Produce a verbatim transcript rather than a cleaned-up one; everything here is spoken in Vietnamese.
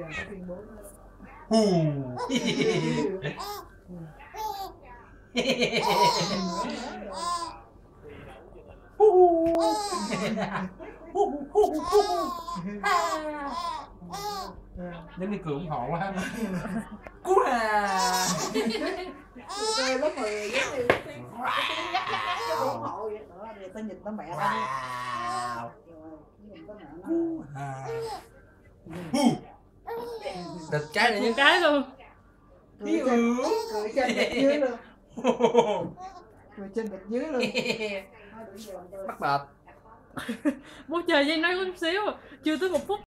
giờ có tuyên bố nữa. Hù. Giống như cười ủng hộ quá. Cú à. Tôi lớp mười giống như nhắc nhắc nhắc cho ủng hộ vậy đó, để tao nhìn nó mẹ tao đi. Nhìn có mẹ nó. Hù. Địch cái này một cái luôn. Cười trên, cười trên bịch dưới luôn. Cười trên bịch dưới luôn. Bắt bệt. Bố chờ Giang nói có chút xíu, chưa tới một phút.